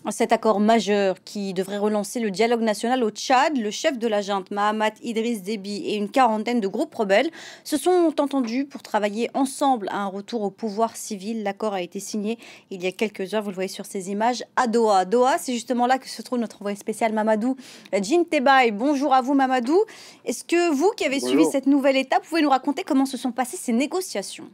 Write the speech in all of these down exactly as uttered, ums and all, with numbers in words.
Cet accord majeur qui devrait relancer le dialogue national au Tchad, le chef de la junte Mahamat Idriss Déby et une quarantaine de groupes rebelles se sont entendus pour travailler ensemble à un retour au pouvoir civil. L'accord a été signé il y a quelques heures, vous le voyez sur ces images, à Doha. Doha, c'est justement là que se trouve notre envoyé spécial Mamadou Djintebaye. Bonjour à vous Mamadou. Est-ce que vous qui avez suivi Bonjour. cette nouvelle étape, pouvez nous raconter comment se sont passées ces négociations?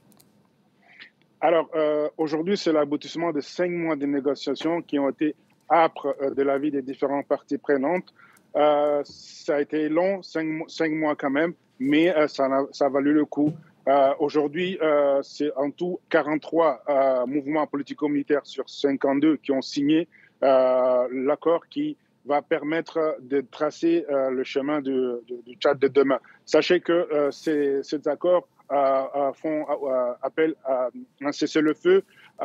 Alors, euh, aujourd'hui, c'est l'aboutissement de cinq mois de négociations qui ont été âpres euh, de l'avis des différentes parties prenantes. Euh, ça a été long, cinq, mo- cinq mois quand même, mais euh, ça, a, ça a valu le coup. Euh, aujourd'hui, euh, c'est en tout quarante-trois euh, mouvements politico-militaires sur cinquante-deux qui ont signé euh, l'accord qui va permettre de tracer euh, le chemin du, du, du Tchad de demain. Sachez que euh, ces, ces accords euh, euh, font euh, appel à un cessez-le-feu,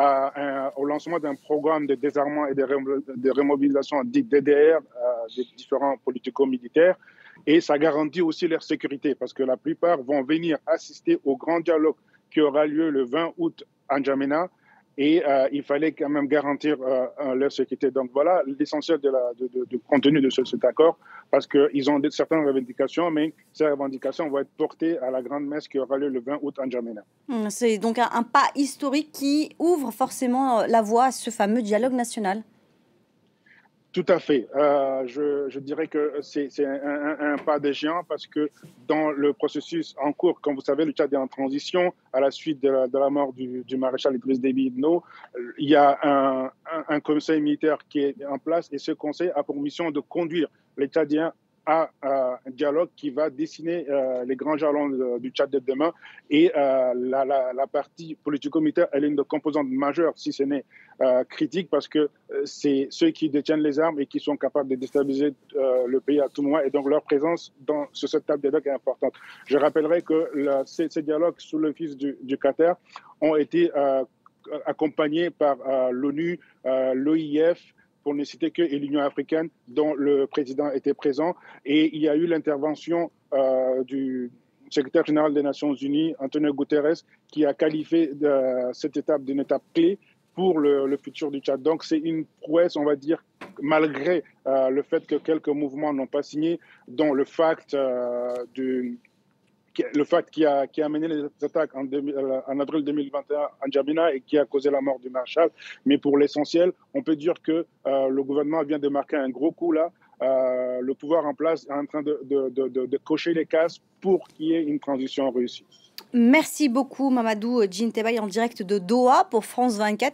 à un, au lancement d'un programme de désarmement et de, ré, de remobilisation dit D D R euh, des différents politico-militaires. Et ça garantit aussi leur sécurité parce que la plupart vont venir assister au grand dialogue qui aura lieu le vingt août à N'Djamena. Et euh, il fallait quand même garantir euh, leur sécurité. Donc voilà l'essentiel de la, de, de, du contenu de ce, cet accord, parce qu'ils ont de, certaines revendications, mais ces revendications vont être portées à la grande messe qui aura lieu le vingt août à N'Djamena. C'est donc un, un pas historique qui ouvre forcément la voie à ce fameux dialogue national. Tout à fait. Euh, je, je, dirais que c'est un, un, un pas de géant parce que dans le processus en cours, comme vous savez, le Tchad est en transition à la suite de la, de la mort du, du maréchal Idriss Déby Itno. Il y a un, un, un conseil militaire qui est en place et ce conseil a pour mission de conduire les Tchadiens à, à un dialogue qui va dessiner euh, les grands jalons de, du Tchad de demain. Et euh, la, la, la partie politico-militaire, elle est une composante majeure, si ce n'est euh, critique, parce que euh, c'est ceux qui détiennent les armes et qui sont capables de déstabiliser euh, le pays à tout moment. Et donc leur présence dans, sur cette table de dialogue est importante. Je rappellerai que la, ces, ces dialogues sous l'office du, du Qatar ont été euh, accompagnés par euh, l'ONU, euh, l'O I F, pour ne citer que, et l'Union africaine, dont le président était présent. Et il y a eu l'intervention euh, du secrétaire général des Nations Unies, Antonio Guterres, qui a qualifié euh, cette étape d'une étape clé pour le, le futur du Tchad. Donc c'est une prouesse, on va dire, malgré euh, le fait que quelques mouvements n'ont pas signé, dont le FACT euh, du le FACT qui a, qui a mené les attaques en, deux, en avril deux mille vingt et un à N'Djamena et qui a causé la mort du maréchal. Mais pour l'essentiel, on peut dire que euh, le gouvernement vient de marquer un gros coup là. Euh, le pouvoir en place est en train de, de, de, de, de cocher les cases pour qu'il y ait une transition réussie. Merci beaucoup Mamadou Djintebaye en direct de Doha pour France vingt-quatre.